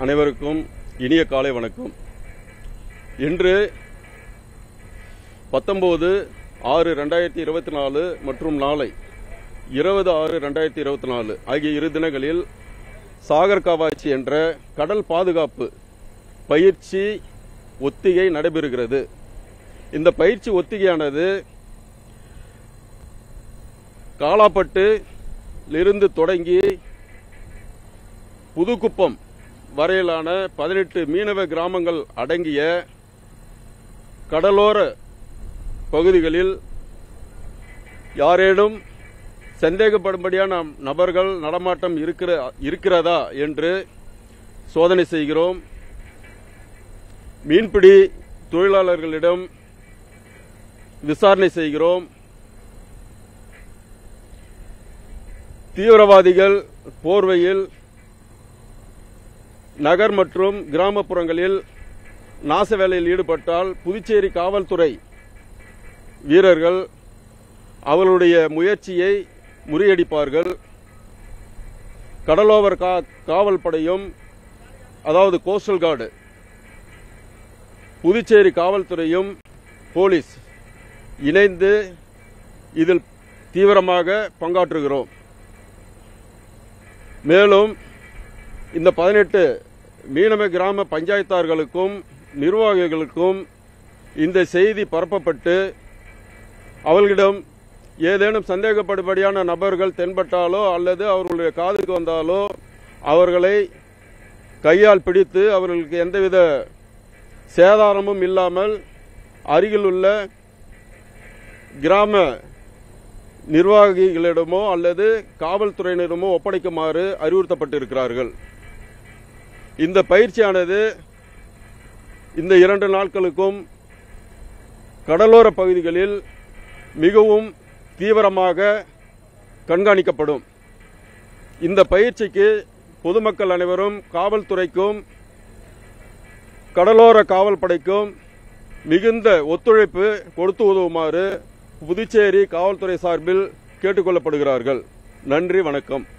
அனைவருக்கும் இனிய காலை வணக்கம். இன்று 19/6/2024 மற்றும் நாளை 20/6/2024 ஆகிய இரு தினங்களில் சாகர் காவாச்சி என்ற கடல் பாதுகாப்பு பயிற்சி ஒத்திகை நடைபெறுகிறது. இந்த பயிற்சி ஒத்திகையானது காலாப்பட்டிலிருந்து தொடங்கி புதுக்குப்பம் வரையிலான 18 மீனவ கிராமங்கள் அடங்கிய கடலோர பகுதிகளில் யாரேனும் சந்தேகப்படும்படியான நபர்கள் நடமாட்டம் இருக்கிறதா என்று சோதனை செய்கிறோம். மீன்பிடி தொழிலாளர்களிடம் விசாரணை செய்கிறோம். தீவிரவாதிகள் போர்வையில் நகர் மற்றும் கிராமப்புறங்களில் நாச வேலையில் ஈடுபட்டால் புதுச்சேரி காவல்துறை வீரர்கள் அவர்களுடைய முயற்சியை முறியடிப்பார்கள். கடலோர காவல் படையும், அதாவது கோஸ்டல் கார்டு, புதுச்சேரி காவல்துறையும் போலீஸ் இணைந்து இதில் தீவிரமாக பங்காற்றுகிறோம். மேலும் இந்த 18 மீனவ கிராம பஞ்சாயத்தார்களுக்கும் நிர்வாகிகளுக்கும் இந்த செய்தி பரப்பப்பட்டு அவர்களிடம் ஏதேனும் சந்தேகப்படும்படியான நபர்கள் தென்பட்டாலோ அல்லது அவர்களுடைய காதுக்கு வந்தாலோ அவர்களை கையால் பிடித்து அவர்களுக்கு எந்தவித சேதாரமும் இல்லாமல் அருகிலுள்ள கிராம நிர்வாகிகளிடமோ அல்லது காவல்துறையினரிடமோ ஒப்படைக்குமாறு அறிவுறுத்தப்பட்டிருக்கிறார்கள். இந்த பயிற்சியானது இந்த 2 நாட்களுக்கும் கடலோர பகுதிகளில் மிகவும் தீவிரமாக கண்காணிக்கப்படும். இந்த பயிற்சிக்கு பொதுமக்கள் அனைவரும் காவல்துறைக்கும் கடலோர காவல் படைக்கும் மிகுந்த ஒத்துழைப்பு கொடுத்து உதவுமாறு புதுச்சேரி காவல்துறை சார்பில் கேட்டுக்கொள்ளப்படுகிறார்கள். நன்றி, வணக்கம்.